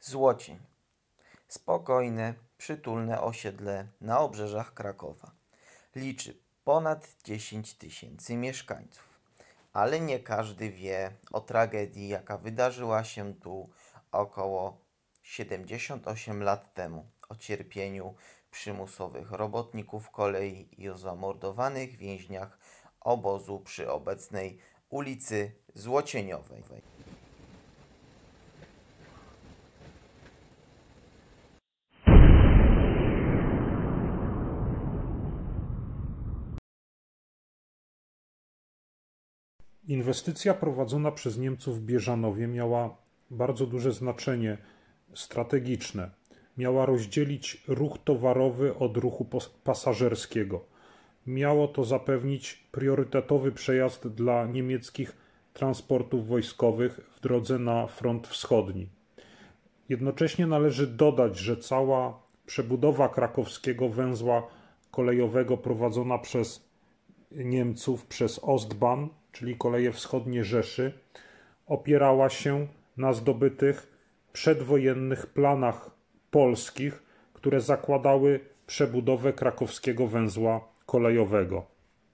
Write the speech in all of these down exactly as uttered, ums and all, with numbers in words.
Złocień. Spokojne, przytulne osiedle na obrzeżach Krakowa. Liczy ponad dziesięć tysięcy mieszkańców. Ale nie każdy wie o tragedii, jaka wydarzyła się tu około siedemdziesiąt osiem lat temu. O cierpieniu przymusowych robotników kolei i o zamordowanych więźniach obozu przy obecnej ulicy Złocieniowej. Inwestycja prowadzona przez Niemców w Bieżanowie miała bardzo duże znaczenie strategiczne. Miała rozdzielić ruch towarowy od ruchu pasażerskiego. Miało to zapewnić priorytetowy przejazd dla niemieckich transportów wojskowych w drodze na front wschodni. Jednocześnie należy dodać, że cała przebudowa krakowskiego węzła kolejowego prowadzona przez Niemców przez Ostbahn, czyli koleje wschodnie Rzeszy, opierała się na zdobytych przedwojennych planach polskich, które zakładały przebudowę krakowskiego węzła kolejowego.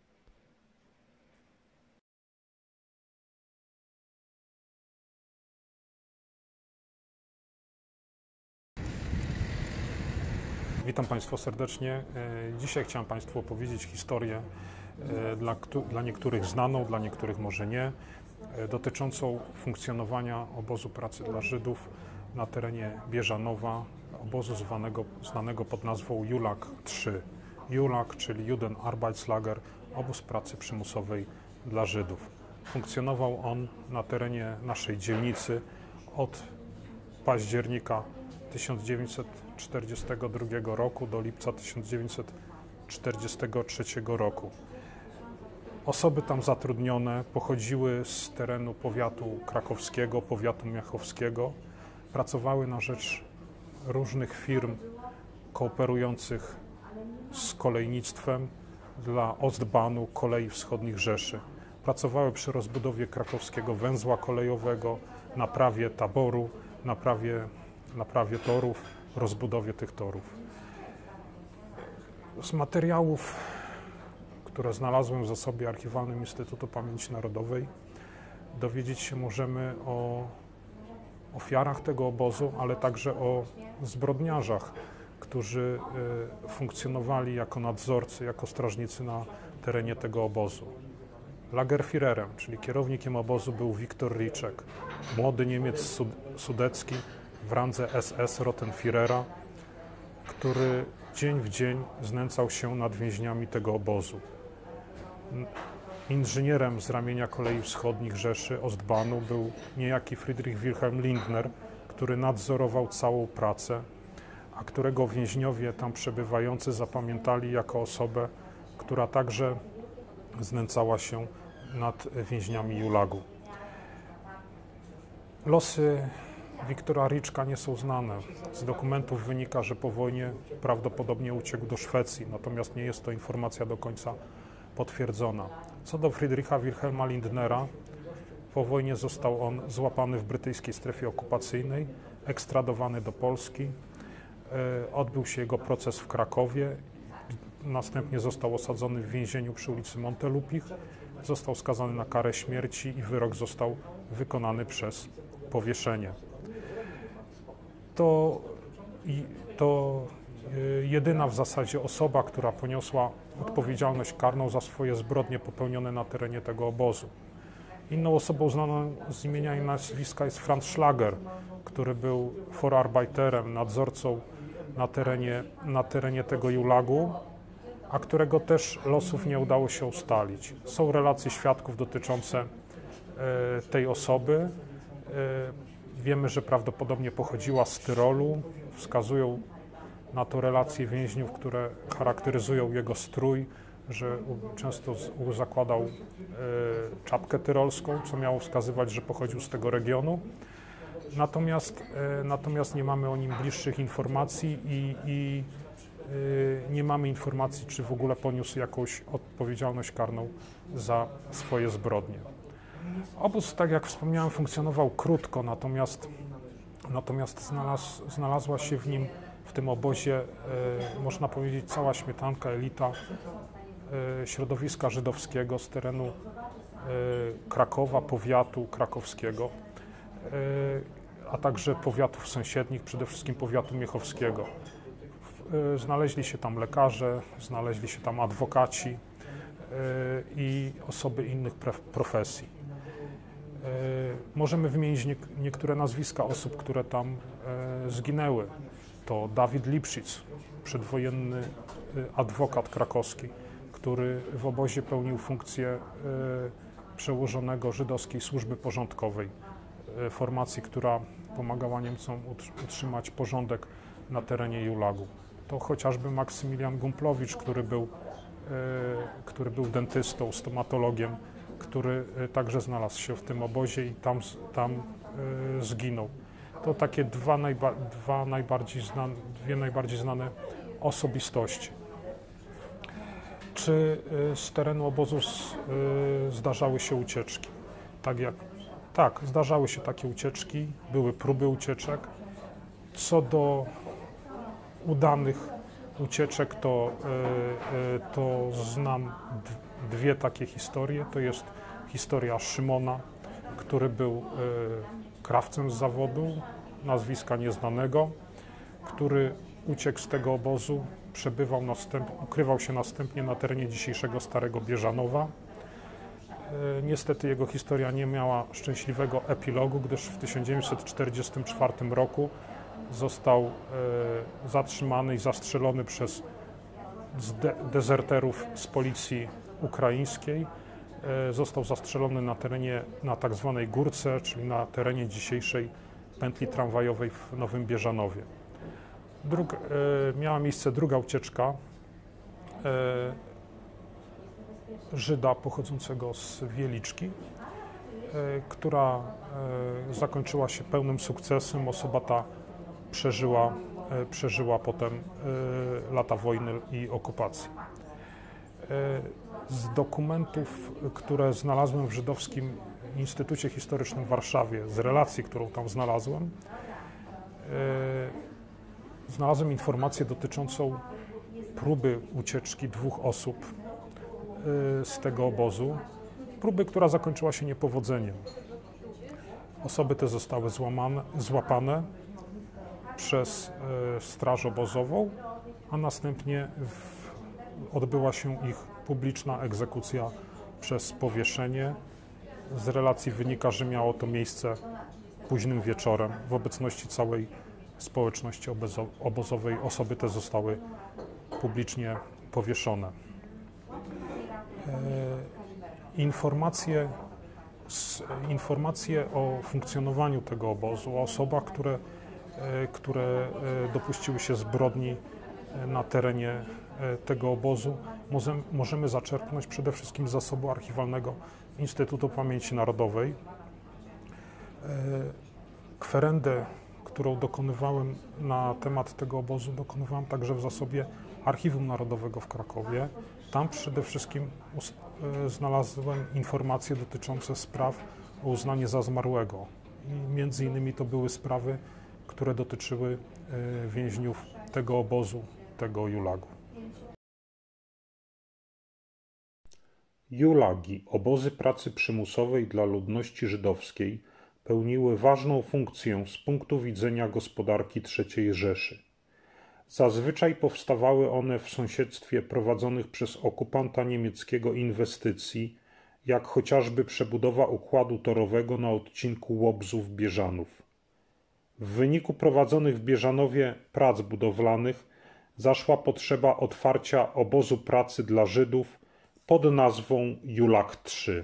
Witam Państwa serdecznie. Dzisiaj chciałem Państwu opowiedzieć historię dla, dla niektórych znaną, dla niektórych może nie, dotyczącą funkcjonowania obozu pracy dla Żydów na terenie Bieżanowa, obozu zwanego, znanego pod nazwą Julag trzy. Julag, czyli Judenarbeitslager, obóz pracy przymusowej dla Żydów. Funkcjonował on na terenie naszej dzielnicy od października tysiąc dziewięćset czterdziestego drugiego roku do lipca tysiąc dziewięćset czterdziestego trzeciego roku. Osoby tam zatrudnione pochodziły z terenu powiatu krakowskiego, powiatu miachowskiego, pracowały na rzecz różnych firm kooperujących z kolejnictwem dla Ostbahnu, kolei wschodnich Rzeszy. Pracowały przy rozbudowie krakowskiego węzła kolejowego, naprawie taboru, naprawie, naprawie torów, rozbudowie tych torów. Z materiałów, które znalazłem w zasobie archiwalnym Instytutu Pamięci Narodowej, dowiedzieć się możemy o ofiarach tego obozu, ale także o zbrodniarzach, którzy funkcjonowali jako nadzorcy, jako strażnicy na terenie tego obozu. Lagerführerem, czyli kierownikiem obozu, był Wiktor Riczek, młody Niemiec sudecki w randze S S Rottenführera, który dzień w dzień znęcał się nad więźniami tego obozu. Inżynierem z ramienia kolei wschodnich Rzeszy, Ostbahnu, był niejaki Friedrich Wilhelm Lindner, który nadzorował całą pracę, a którego więźniowie tam przebywający zapamiętali jako osobę, która także znęcała się nad więźniami Julagu. Losy Wiktora Riczka nie są znane. Z dokumentów wynika, że po wojnie prawdopodobnie uciekł do Szwecji, natomiast nie jest to informacja do końca potwierdzona. Co do Friedricha Wilhelma Lindnera, po wojnie został on złapany w brytyjskiej strefie okupacyjnej, ekstradowany do Polski. Odbył się jego proces w Krakowie, następnie został osadzony w więzieniu przy ulicy Montelupich, został skazany na karę śmierci i wyrok został wykonany przez powieszenie. To, to jedyna w zasadzie osoba, która poniosła odpowiedzialność karną za swoje zbrodnie popełnione na terenie tego obozu. Inną osobą znaną z imienia i nazwiska jest Franz Schlager, który był Vorarbeiterem, nadzorcą na terenie, na terenie tego Julagu, a którego też losów nie udało się ustalić. Są relacje świadków dotyczące e, tej osoby. E, wiemy, że prawdopodobnie pochodziła z Tyrolu. Wskazują na to relacje więźniów, które charakteryzują jego strój, że często zakładał e, czapkę tyrolską, co miało wskazywać, że pochodził z tego regionu. Natomiast, e, natomiast nie mamy o nim bliższych informacji i, i e, nie mamy informacji, czy w ogóle poniósł jakąś odpowiedzialność karną za swoje zbrodnie. Obóz, tak jak wspomniałem, funkcjonował krótko, natomiast Natomiast znalazł, znalazła się w nim, w tym obozie, e, można powiedzieć, cała śmietanka, elita e, środowiska żydowskiego z terenu e, Krakowa, powiatu krakowskiego, e, a także powiatów sąsiednich, przede wszystkim powiatu miechowskiego. E, znaleźli się tam lekarze, znaleźli się tam adwokaci e, i osoby innych profesji. Możemy wymienić nie, niektóre nazwiska osób, które tam e, zginęły. To Dawid Lipschitz, przedwojenny adwokat krakowski, który w obozie pełnił funkcję e, przełożonego żydowskiej służby porządkowej, e, formacji, która pomagała Niemcom utrzymać porządek na terenie Julagu. To chociażby Maksymilian Gumplowicz, który był, e, który był dentystą, stomatologiem, który także znalazł się w tym obozie i tam, tam y, zginął. To takie dwa, najba, dwa najbardziej znane, dwie najbardziej znane osobistości. Czy y, z terenu obozu z, y, zdarzały się ucieczki? Tak, jak, tak, zdarzały się takie ucieczki, były próby ucieczek. Co do udanych ucieczek, to, y, y, to znam dwie takie historie. To jest historia Szymona, który był y, krawcem z zawodu, nazwiska nieznanego, który uciekł z tego obozu, przebywał następ, ukrywał się następnie na terenie dzisiejszego Starego Bieżanowa. Y, niestety jego historia nie miała szczęśliwego epilogu, gdyż w tysiąc dziewięćset czterdziestym czwartym roku został y, zatrzymany i zastrzelony przez de dezerterów z policji ukraińskiej. Został zastrzelony na terenie, na tak zwanej Górce, czyli na terenie dzisiejszej pętli tramwajowej w Nowym Bieżanowie. Drug, e, miała miejsce druga ucieczka e, Żyda pochodzącego z Wieliczki, e, która e, zakończyła się pełnym sukcesem. Osoba ta przeżyła, e, przeżyła potem e, lata wojny i okupacji. E, Z dokumentów, które znalazłem w Żydowskim Instytucie Historycznym w Warszawie, z relacji, którą tam znalazłem, e, znalazłem informację dotyczącą próby ucieczki dwóch osób e, z tego obozu, próby, która zakończyła się niepowodzeniem. Osoby te zostały złamane, złapane przez e, straż obozową, a następnie w, odbyła się ich publiczna egzekucja przez powieszenie. Z relacji wynika, że miało to miejsce późnym wieczorem w obecności całej społeczności obozowej. Osoby te zostały publicznie powieszone. Informacje, informacje o funkcjonowaniu tego obozu, o osobach, które, które dopuściły się zbrodni na terenie tego obozu, możemy zaczerpnąć przede wszystkim z zasobu archiwalnego Instytutu Pamięci Narodowej. Kwerendę, którą dokonywałem na temat tego obozu, dokonywałem także w zasobie Archiwum Narodowego w Krakowie. Tam przede wszystkim znalazłem informacje dotyczące spraw o uznanie za zmarłego. I między innymi to były sprawy, które dotyczyły więźniów tego obozu, tego Julagu. Julagi, obozy pracy przymusowej dla ludności żydowskiej, pełniły ważną funkcję z punktu widzenia gospodarki trzeciej Rzeszy. Zazwyczaj powstawały one w sąsiedztwie prowadzonych przez okupanta niemieckiego inwestycji, jak chociażby przebudowa układu torowego na odcinku Łobzów-Bieżanów. W wyniku prowadzonych w Bieżanowie prac budowlanych zaszła potrzeba otwarcia obozu pracy dla Żydów pod nazwą Julag trzy.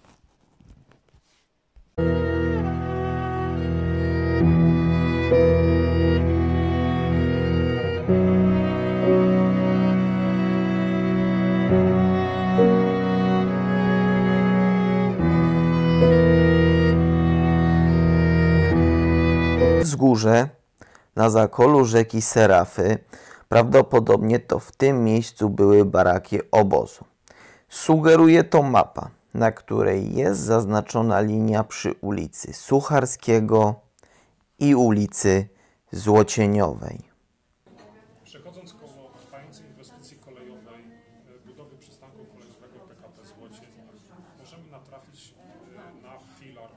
Wzgórze na zakolu rzeki Serafy, prawdopodobnie to w tym miejscu były baraki obozu. Sugeruje to mapa, na której jest zaznaczona linia przy ulicy Sucharskiego i ulicy Złocieniowej. Przechodząc koło trwającej inwestycji kolejowej, e, budowy przystanku kolejowego P K P Złocień, możemy natrafić e, na filar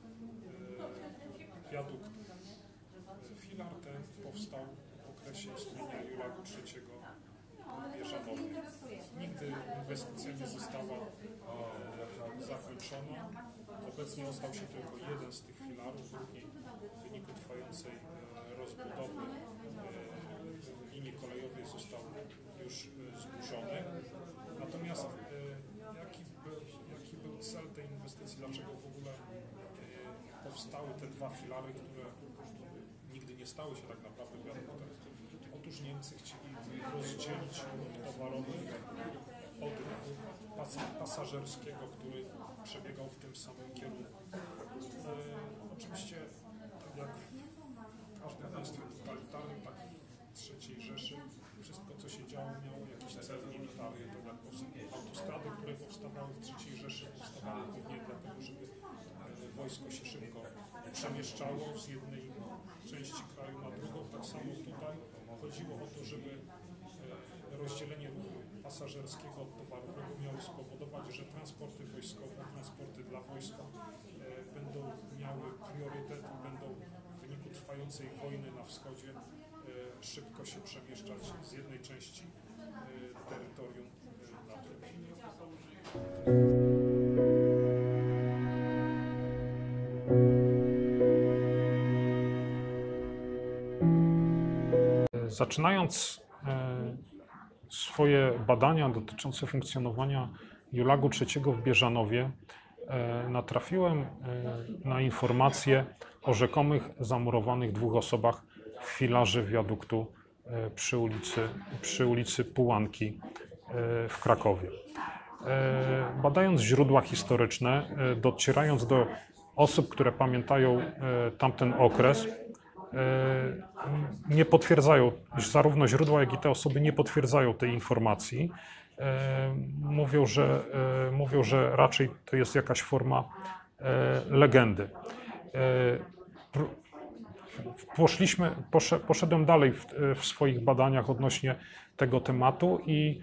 e, wiaduktu. E, Filar ten powstał w okresie istnienia Juragu trzeciego w Bieżanowie. Nigdy inwestycja nie została e, zakończona. Obecnie ostał się tylko jeden z tych filarów, drugi w wyniku trwającej e, rozbudowy e, linii kolejowej został już e, zburzony. Natomiast e, jaki, był, jaki był cel tej inwestycji? Dlaczego w ogóle e, powstały te dwa filary, które nigdy nie stały się tak naprawdę wiaduktem? Otóż Niemcy chcieli rozdzielić ruch towarowy od ruchu pas pasażerskiego, który przebiegał w tym samym kierunku. E, oczywiście, tak jak w każdym państwie totalitarnym, tak w trzeciej Rzeszy, wszystko co się działo miało jakiś cel militarny. To jak autostrady, które powstawały w trzeciej Rzeszy, powstawały głównie dlatego, żeby e, wojsko się szybko przemieszczało z jednej części kraju na drugą. Tak samo tutaj chodziło o to, żeby e, rozdzielenie ruchu pasażerskiego od towarowego miało spowodować, że transporty wojskowe, transporty dla wojska e, będą miały priorytet i będą w wyniku trwającej wojny na wschodzie e, szybko się przemieszczać z jednej części e, terytorium e, na drugą. Zaczynając e, swoje badania dotyczące funkcjonowania Julagu trzeciego w Bieżanowie, e, natrafiłem e, na informacje o rzekomych zamurowanych dwóch osobach w filarze wiaduktu e, przy ulicy, przy ulicy Pułanki e, w Krakowie. E, badając źródła historyczne, e, docierając do osób, które pamiętają e, tamten okres, nie potwierdzają, zarówno źródła, jak i te osoby nie potwierdzają tej informacji. Mówią, że, mówią, że raczej to jest jakaś forma legendy. Poszliśmy, poszedłem dalej w, w swoich badaniach odnośnie tego tematu i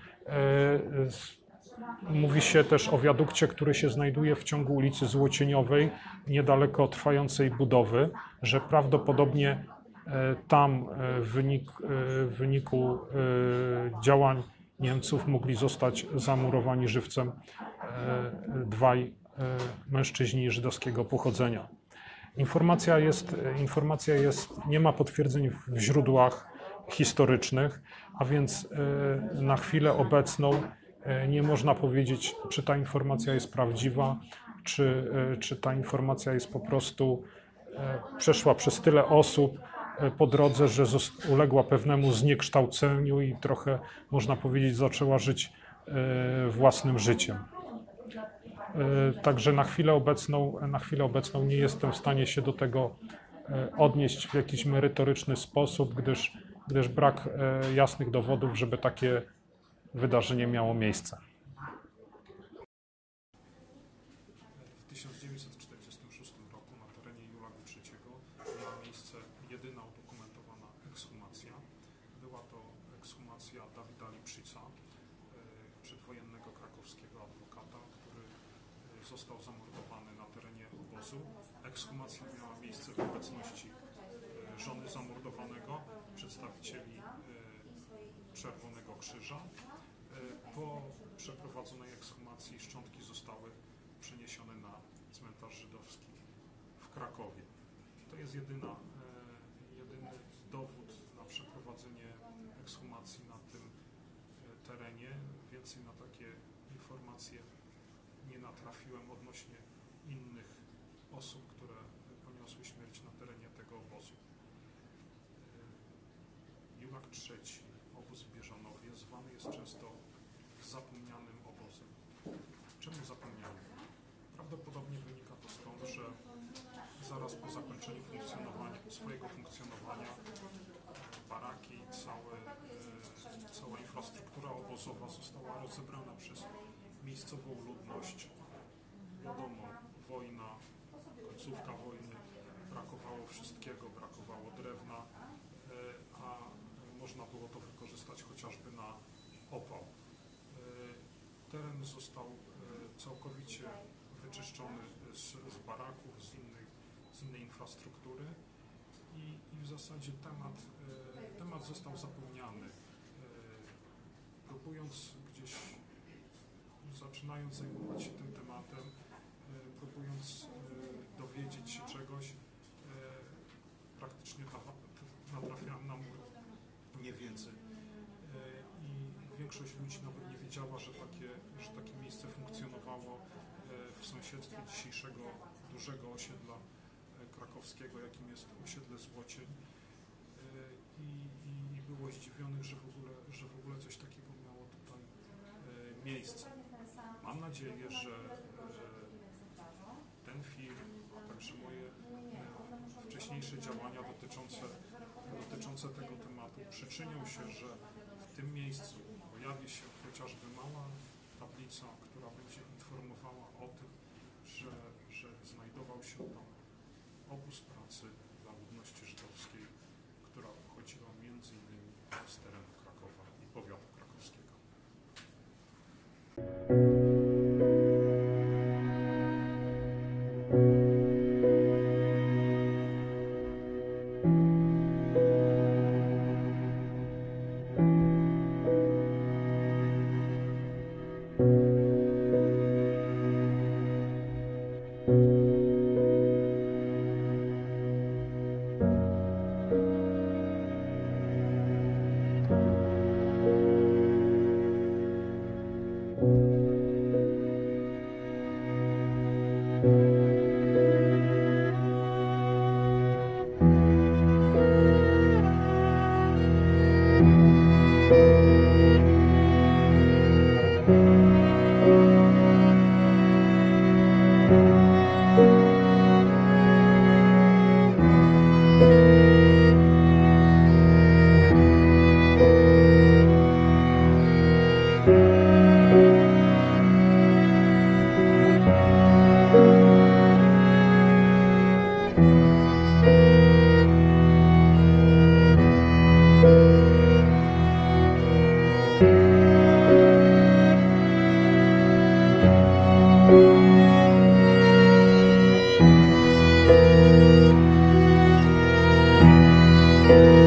mówi się też o wiadukcie, który się znajduje w ciągu ulicy Złocieniowej, niedaleko trwającej budowy, że prawdopodobnie tam w, wynik, w wyniku działań Niemców mogli zostać zamurowani żywcem dwaj mężczyźni żydowskiego pochodzenia. Informacja jest, informacja jest, nie ma potwierdzeń w źródłach historycznych, a więc na chwilę obecną nie można powiedzieć, czy ta informacja jest prawdziwa, czy, czy ta informacja jest po prostu przeszła przez tyle osób po drodze, że uległa pewnemu zniekształceniu i trochę, można powiedzieć, zaczęła żyć własnym życiem. Także na chwilę obecną, na chwilę obecną nie jestem w stanie się do tego odnieść w jakiś merytoryczny sposób, gdyż, gdyż brak jasnych dowodów, żeby takie wydarzenie miało miejsce. W tysiąc dziewięćset czterdziestym szóstym roku na terenie Julagu trzeciego miała miejsce jedyna udokumentowana ekshumacja. Była to ekshumacja Dawida Lipszyca, przedwojennego krakowskiego adwokata, który został zamordowany na terenie obozu. Ekshumacja miała miejsce w obecności żony zamordowanego, przedstawicieli Czerwonego Krzyża. Po przeprowadzonej ekshumacji szczątki zostały przeniesione na cmentarz żydowski w Krakowie. To jest jedyna, jedyny dowód na przeprowadzenie ekshumacji na tym terenie. Więcej na takie informacje nie natrafiłem odnośnie innych osób, które poniosły śmierć na terenie tego obozu. Julag trzeci, obóz w Bieżanowie, zwany jest często zapomnianym obozem. Czemu zapomnianym? Prawdopodobnie wynika to stąd, że zaraz po zakończeniu funkcjonowania, swojego funkcjonowania baraki, całe, cała infrastruktura obozowa została rozebrana przez miejscową ludność. Wiadomo, wojna, końcówka wojny, brakowało brakowało wszystkiego, brakowało drewna, a można było to wykorzystać chociażby na opał. Teren został całkowicie wyczyszczony z, z baraków, z innej, z innej infrastruktury i, i w zasadzie temat, temat został zapełniany. Próbując gdzieś, zaczynając zajmować się tym tematem, próbując dowiedzieć się czegoś, praktycznie natrafiałem na mur niewiedzy. I większość ludzi nawet nie wiedziała, że takie, że takie miejsce funkcjonowało w sąsiedztwie dzisiejszego dużego osiedla krakowskiego, jakim jest osiedle Złocień. I, i, i było zdziwionych, że w, ogóle, że w ogóle coś takiego miało tutaj miejsce. Mam nadzieję, że ten film, a także moje wcześniejsze działania dotyczące, dotyczące tego tematu przyczynią się, że w tym miejscu pojawi się chociażby mała tablica, która będzie informowała o tym, że, że znajdował się tam obóz pracy dla ludności żydowskiej, która pochodziła między innymi z terenu Krakowa i powiatu krakowskiego. Thank you.